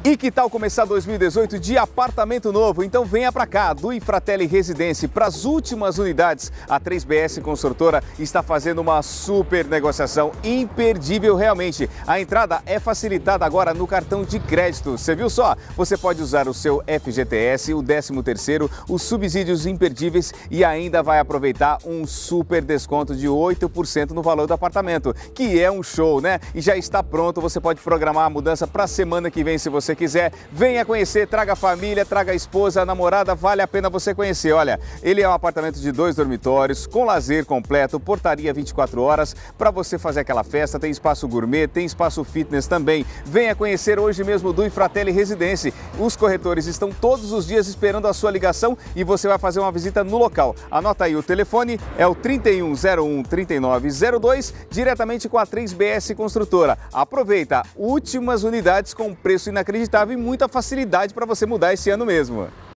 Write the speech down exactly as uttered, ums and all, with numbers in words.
E que tal começar dois mil e dezoito de apartamento novo? Então venha para cá, Dui Fratelli Residência, para as últimas unidades. A três B S Construtora está fazendo uma super negociação imperdível realmente. A entrada é facilitada agora no cartão de crédito. Você viu só? Você pode usar o seu F G T S, o décimo terceiro, os subsídios imperdíveis e ainda vai aproveitar um super desconto de oito por cento no valor do apartamento, que é um show, né? E já está pronto, você pode programar a mudança para a semana que vem se você quiser. Venha conhecer, traga a família, traga a esposa, a namorada, vale a pena você conhecer. Olha, ele é um apartamento de dois dormitórios, com lazer completo, portaria vinte e quatro horas, para você fazer aquela festa, tem espaço gourmet, tem espaço fitness também. Venha conhecer hoje mesmo o Dui Fratelli Residência. Os corretores estão todos os dias esperando a sua ligação e você vai fazer uma visita no local. Anota aí, o telefone é o trinta e um zero um, trinta e nove zero dois, diretamente com a três B S Construtora. Aproveita, últimas unidades com preço inacreditável e muita facilidade para você mudar esse ano mesmo.